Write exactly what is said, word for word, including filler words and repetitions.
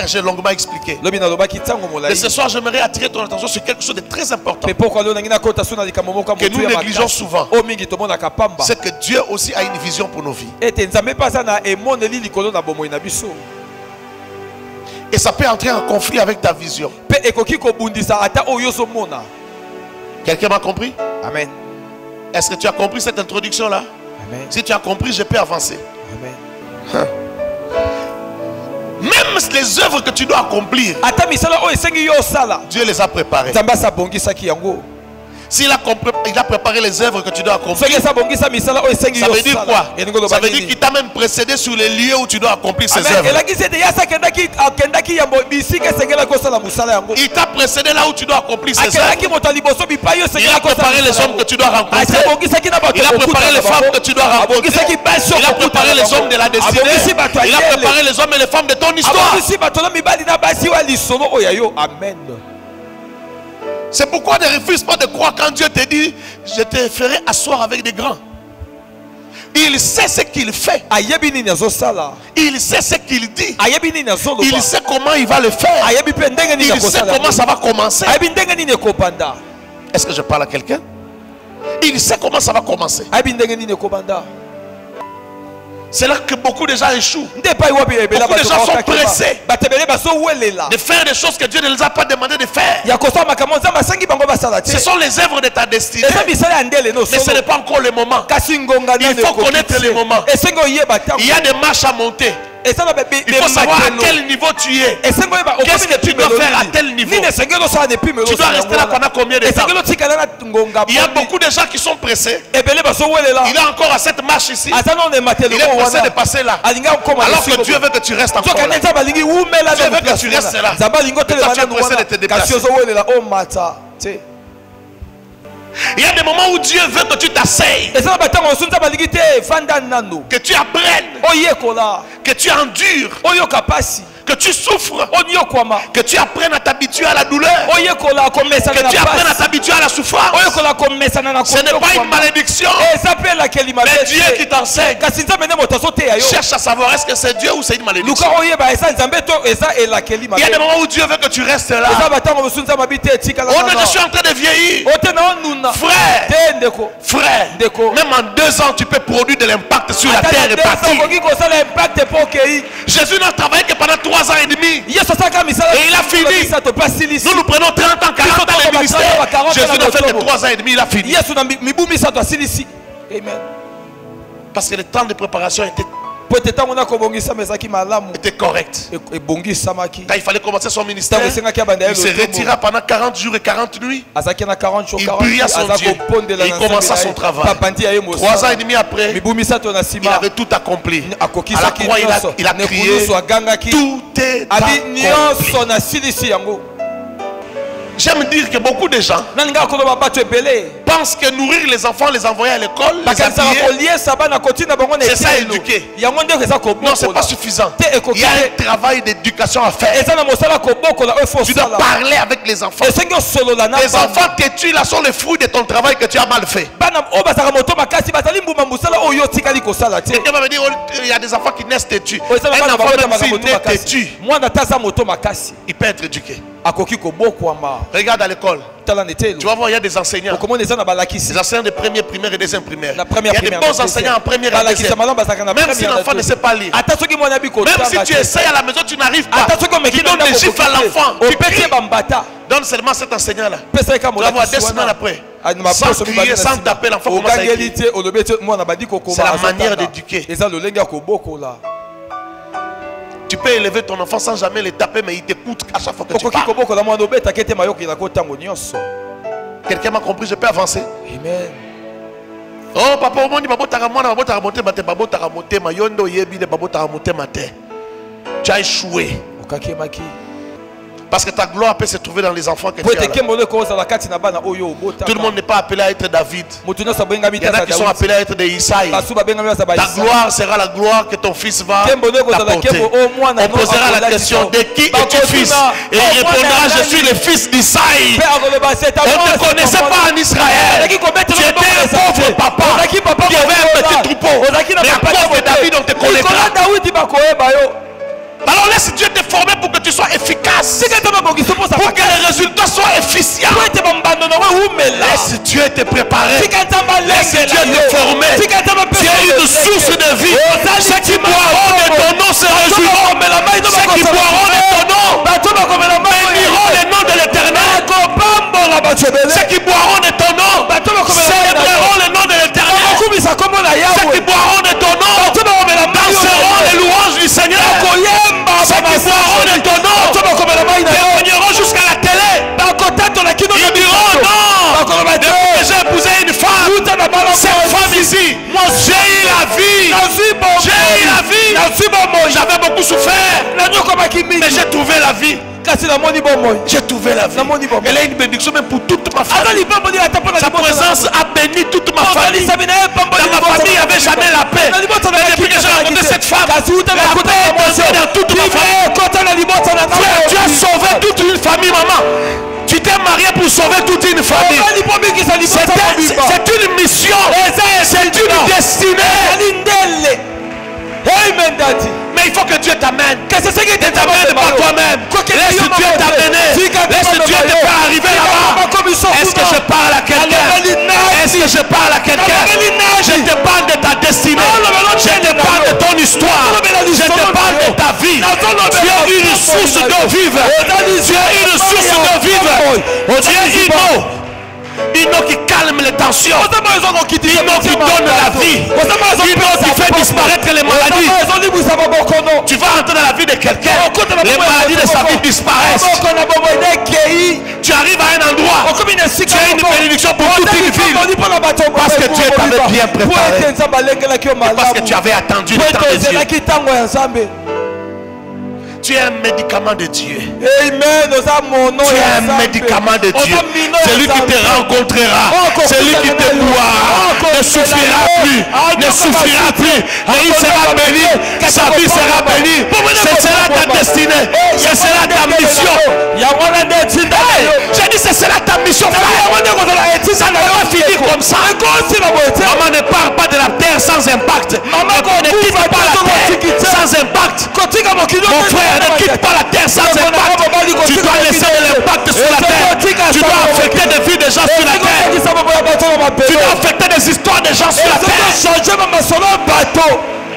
Hier, j'ai longuement expliqué. Et ce soir, j'aimerais attirer ton attention sur quelque chose de très important que nous négligeons souvent. C'est que Dieu aussi a une vision pour nos vies. Et ça peut entrer en conflit avec ta vision. Quelqu'un m'a compris? Amen. Est-ce que tu as compris cette introduction-là? Amen. Si tu as compris, je peux avancer. Amen. Hein. Même les œuvres que tu dois accomplir, Dieu les a préparées. S'il a, il a préparé les œuvres que tu dois accomplir, ça veut dire quoi? Ça veut dire qu'il t'a même précédé sur les lieux où tu dois accomplir ces œuvres. Il t'a précédé là où tu dois accomplir ces œuvres. Il a préparé les hommes que tu dois rencontrer. Il a préparé les femmes que tu dois rencontrer. Il a préparé les hommes de la destinée. Il a préparé les hommes et les femmes de ton histoire. Amen. C'est pourquoi ne refuse pas de croire quand Dieu te dit je te ferai asseoir avec des grands. Il sait ce qu'il fait. Il sait ce qu'il dit. Il sait comment il va le faire. Il sait comment ça va commencer. Est-ce que je parle à quelqu'un? Il sait comment ça va commencer. C'est là que beaucoup de gens échouent. Beaucoup de gens sont pressés de faire des choses que Dieu ne les a pas demandé de faire. Ce sont les œuvres de ta destinée. Mais ce n'est pas encore le moment. Il faut connaître les moments. Il y a des marches à monter. Il faut savoir à quel niveau tu es. Qu'est-ce que tu dois faire à tel niveau? Tu dois rester là pendant combien de temps? Il y a beaucoup de gens qui sont pressés. Il est encore à cette marche ici. Il est pressé de passer là. Alors que Dieu veut que tu restes encore là. Dieu veut que tu restes là. Et toi, tu es pressé de te déplacer. Il y a des moments où Dieu veut que tu t'asseyes, que tu apprennes, que tu endures, que tu souffres, que tu apprennes à t'habituer à la douleur, que tu apprennes à t'habituer à la souffrance. Ce n'est pas une malédiction, mais Dieu qui t'enseigne. Cherche à savoir est-ce que c'est Dieu ou c'est une malédiction. Il y a des moments où Dieu veut que tu restes là. Oh, mais je suis en train de vieillir. Frère, frère, même en deux ans tu peux produire de l'impact sur la terre et partir. Jésus n'a travaillé que pendant trois ans et demi. Et il a fini. Nous nous prenons trente ans, quarante ans de ministère. Jésus n'a fait que trois ans et demi, il a fini. Parce que le temps de préparation était était correct. Quand il fallait commencer son ministère, il se retira pendant quarante jours et quarante nuits. Il brilla son Dieu et il commença son travail. Trois ans et demi après, il avait tout accompli. À la croix, il a, il a crié, tout est accompli. J'aime dire que beaucoup de gens pensent que nourrir les enfants, les envoyer à l'école, les habiller, c'est ça éduquer. Non, c'est pas suffisant. Il y a un travail d'éducation à faire. Tu dois parler avec les enfants. Les enfants têtus là sont les fruits de ton travail que tu as mal fait. Quelqu'un va me dire, il y a des enfants qui naissent têtus. Un enfant même s'il naît têtu, il peut être éduqué. Regarde à l'école. Tu vas voir, il y a des enseignants. Des enseignants de première primaire et deuxième primaire. Il y a des bons enseignants en première et deuxième. Même si l'enfant ne sait pas lire. Même si tu essayes à la maison, tu n'arrives pas. Tu donnes des chiffres à l'enfant. Donne seulement cet enseignant-là. Tu vas voir deux semaines après. Sans crier, sans taper, l'enfant commence à écrire. C'est la manière d'éduquer. Tu peux élever ton enfant sans jamais le taper, mais il t'écoute à chaque fois que tu parles. Quelqu'un m'a compris, je peux avancer. Amen. Oh papa, au monde dit babo taramona, babo taramonte, mate babo taramonte, ma yondo yebi de babo taramonte mate. Tu as échoué. Parce que ta gloire peut se trouver dans les enfants que tu as là. Tout le monde n'est pas appelé à être David. Il y en a qui sont appelés à être des Isaïe. Ta gloire sera la gloire que ton fils va t'apporter. On posera la question de qui es-tu fils? Et il répondra, je suis le fils d'Isaïe. On ne te connaissait pas en Israël. Tu étais un pauvre papa qui avait un petit troupeau. Mais pauvre David, on te connaîtra. Alors laisse Dieu te former pour que tu sois efficace, pour que les résultats soient efficients, laisse Dieu te préparer, laisse Dieu te former. Tu es une source de vie. Ceux qui boiront de ton nom se réjouiront. Ceux qui boiront de ton nom béniront le nom de l'Éternel. Ceux qui boiront de ton nom célébreront le nom de l'Éternel. Ceux qui boiront de ton nom danseront les louanges du Seigneur. Ceux qui boiront de ton nom témoigneront jusqu'à la télé. Ils diront non, depuis que j'ai épousé une femme, cette femme ici, moi j'ai eu la vie, j'ai eu la vie, j'avais beaucoup souffert, mais j'ai trouvé la vie. J'ai trouvé la vie. Elle est une bénédiction même pour toute ma famille. Sa présence a béni toute ma famille. Dans ma famille, il n'y avait jamais la paix. Mais depuis que j'ai rencontré cette femme, la paix est entrée dans toute ma famille. Frère, tu as sauvé toute une famille, maman. Tu t'es marié pour sauver toute une famille. C'est une mission. C'est une destinée. Amen, Daddy. Mais il faut que Dieu t'amène. Que c'est ce qui t'amène par toi-même. Laisse Dieu t'amener. Laisse Dieu te faire arriver là-bas. Est-ce que je parle à quelqu'un? Est-ce que je parle à quelqu'un? Je te parle de ta destinée. Je te parle de ton histoire. Je te parle de ta vie. Tu es une source d'eau vive. Tu es une source d'eau vive. Tu es Ino. Ino qui calme les tensions. Ino qui donne la vie. Ino qui fait disparaître les maladies. Tu vas entrer dans la vie de quelqu'un. Les maladies de sa vie disparaissent. Tu arrives à un endroit. Tu as une bénédiction pour toute une ville. Parce que Dieu t'avait bien préparé. Parce que tu avais attendu le temps de Dieu. Tu es un médicament de Dieu. Amen. Tu es un médicament de Dieu. Celui qui te rencontrera, celui qui te boira, ne souffrira plus, ne souffrira plus. Et il sera béni, sa vie sera bénie. Ce sera ta destinée, ce sera ta mission. J'ai dit, ce sera ta mission. Ça ne va pas finir comme ça. Maman ne parle pas de la terre sans impact. Maman ne quitte pas la terre sans impact. Mon frère, ne quitte pas la terre sans impact. Tu dois laisser de l'impact sur la terre. Tu dois affecter des vies de gens sur la terre. Tu dois affecter des histoires de gens sur la terre.